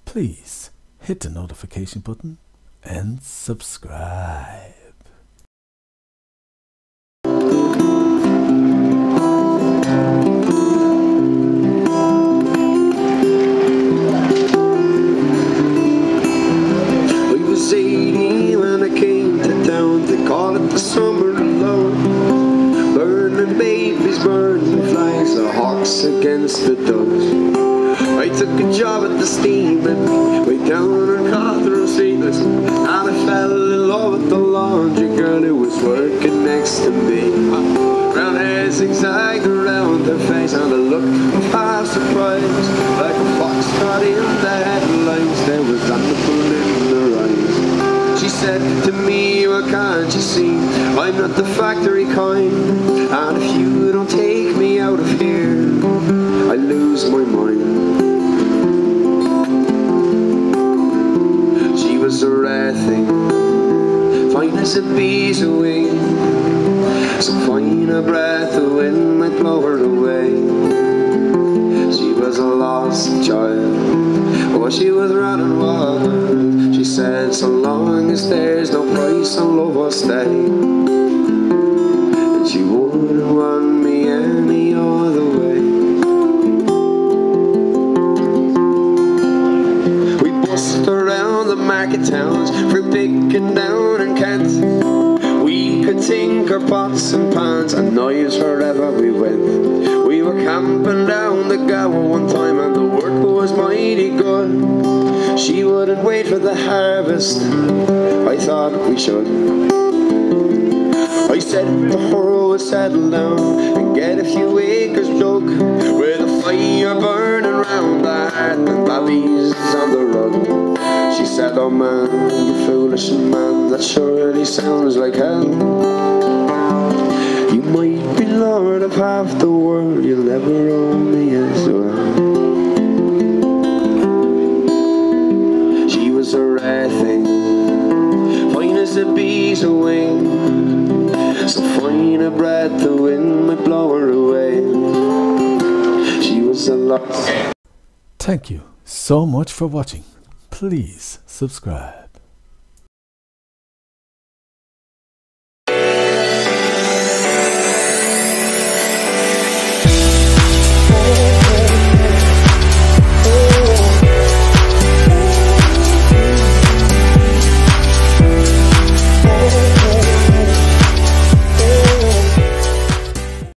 please hit the notification button and subscribe. Summer alone, burning babies, burning flags, the hawks against the doves. I took a job at the STeamie, way down on Cauldrum Street, and I fell in love with the laundry girl who was working next to me. Brown hair zig-zagged around her face, and a look of half surprise, like a fox caught in the headlines. There was wonderful in her eyes. She said to me, well, can't you see, I'm not the factory kind, and if you don't take me out of here, I lose my mind. She was a rare thing, fine as a Beeswing, so fine a breath of wind might blow her away. She was a lost child, oh, she was running wild. She said, so long as there's no price on love, I'll stay. And she wouldn't want me any other way. We bust around the market towns, fruit picking down in Kent. We could tinker pots and pans and knives wherever we went. We were camping down the Gower one time, and the work was mighty good. She wouldn't wait for the harvest, I thought we should. I said to her we'd settle down and get a few acres dug, with a fire burning round the hearth and babies on the rug. She said, oh man, you foolish man, that surely sounds like hell. You might be lord of half the world, you'll never own me as well. A rare thing, fine as a bee's wing, so fine a breath the wind might blow her away. She was a lost. Thank you so much for watching. Please subscribe.